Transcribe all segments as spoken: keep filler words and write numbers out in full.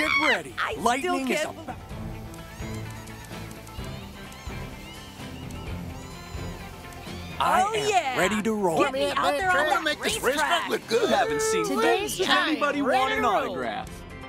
Get ready. I Lightning still is can't... about... I Oh, am yeah. ready to roll. Get me out there on that Make this racetrack. racetrack look good. You haven't seen Today's Does time, anybody ready want to an roll. autograph?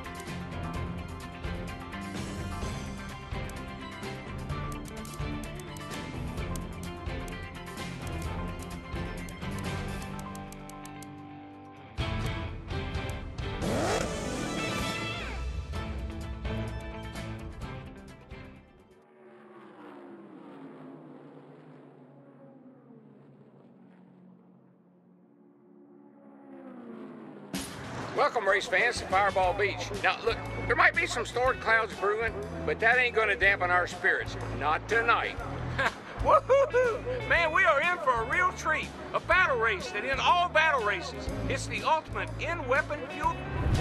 Welcome, race fans, to Fireball Beach. Now, look, there might be some storm clouds brewing, but that ain't gonna dampen our spirits. Not tonight. Woohoo! Man, we are in for a real treat. A battle race that in all battle races, it's the ultimate in-weapon fuel.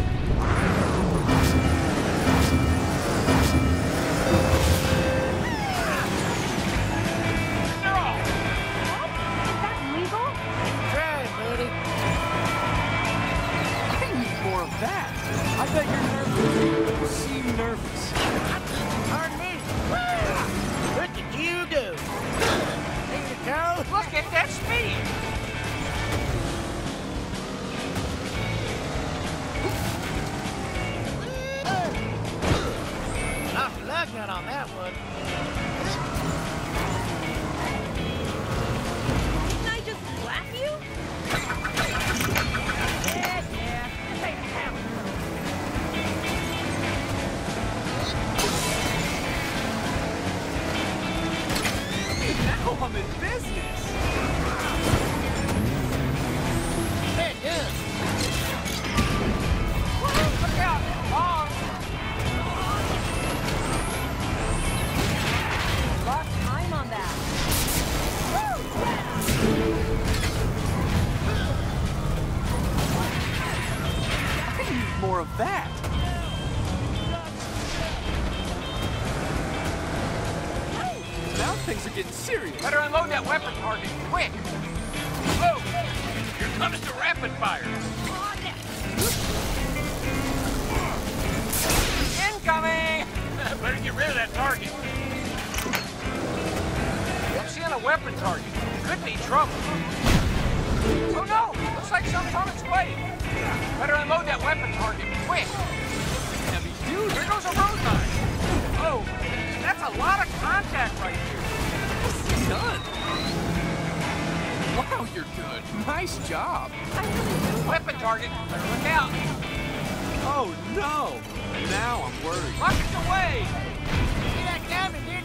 They're off. Is that legal? Try it, buddy. I need more of that. I bet you're nervous. You seem nervous. Pardon me. Look at you go. Here you go. Look at that speed. Lost a lug nut on that one. Didn't I just slap you? Yeah, yeah. This ain't a talent show. Now I'm in business. Hey, good. Look out, long. Lost time on that. I need more of that. Now things are getting serious. Better unload that weapon target, quick. Whoa, here comes the rapid fire. Incoming! Better get rid of that target. I'm seeing a weapon target. Could be trouble. Oh no! Looks like something's on its way. Better unload that weapon target, quick. Heavy duty. Here goes a road mine. Oh, that's a lot of contact right here. Done. Wow, you're good. Nice job. Weapon target. Better look out. Oh, no. Now I'm worried. Rockets away. See that coming, didn't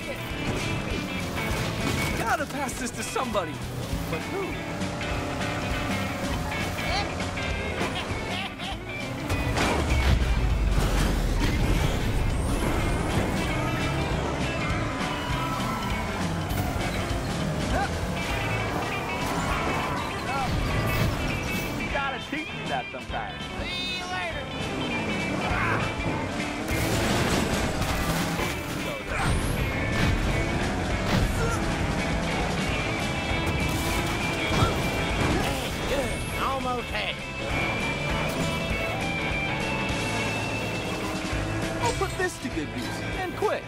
you? Gotta pass this to somebody. But who? You gotta teach me that sometime. See you later. Hey, good. Almost had it. I'll put this to good use, and quick.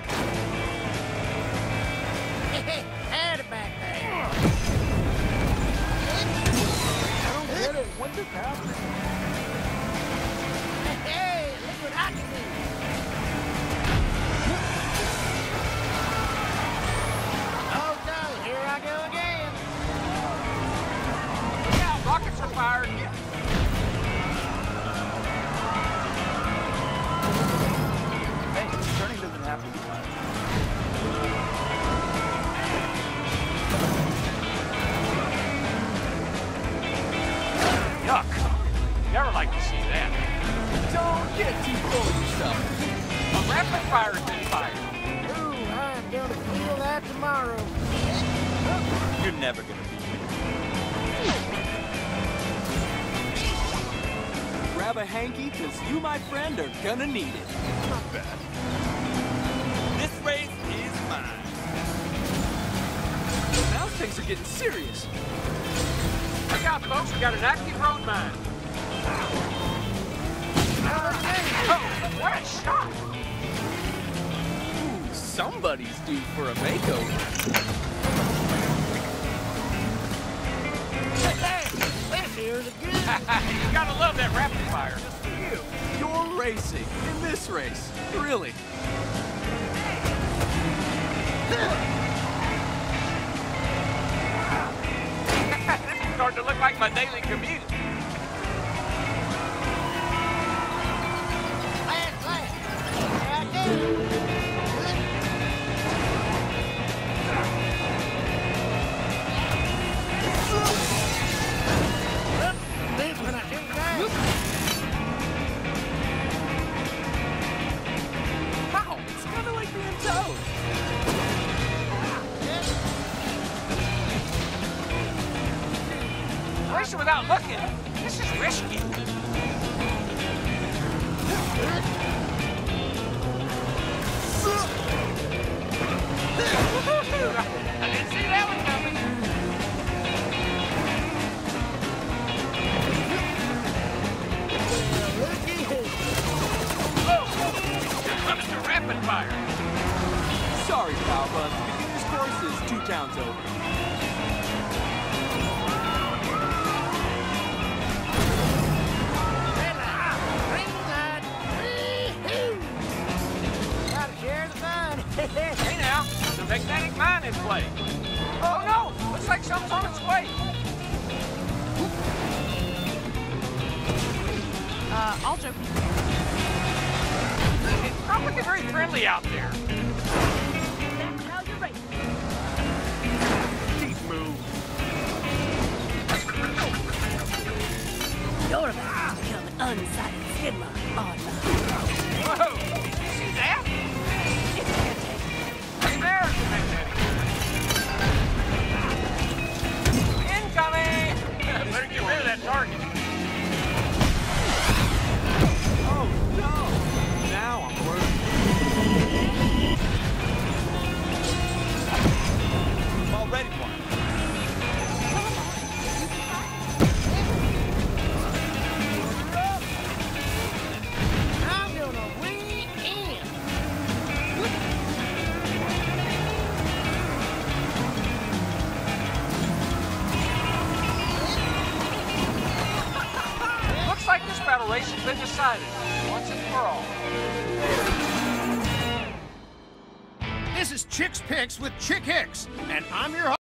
Had it back there. I don't get it. What's this happening? Hey, look what I can do. Oh no, here I go again. Look out, rockets are fired. Hey, turning doesn't have to be loud. Yuck. Never like to see that. Don't get too full of yourself. A rapid fire's been fired. Ooh, I'm gonna feel that tomorrow. You're never gonna beat me. Grab a hanky, cause you, my friend, are gonna need it. Not bad. This race is mine. Now things are getting serious. Look out, folks, we got an active road mine. Oh, what a shot! Ooh, somebody's due for a makeover. This here's a good. You gotta love that rapid fire. You, you're racing in this race. Really? This is starting to look like my daily commute. Last lap. Right there. Good. This one I should drive. Wow, it's kind of like being towed. Racing without looking. This is risky. I didn't see that one coming. Oh, here comes the rapid fire. Sorry, pal, but the beginner's course is two towns over. Red light. Green light. Woo-hoo. Gotta share the fun. Hey now, the magnetic mine is play. Oh no, looks like something's on its way. Uh, I'll joke. It's not looking very friendly out there. That's how you race. Deep move. You're about to become an unsighted fiddler, aren't you? Whoa, did you see that? Hey, there's the magnetic. Incoming! Better get rid of that target. Oh, no! Now I'm worried. I'm all ready for it. I'm gonna win in. Looks like this battle race has been decided once and for all. This is Chick's Picks with Chick Hicks, and I'm your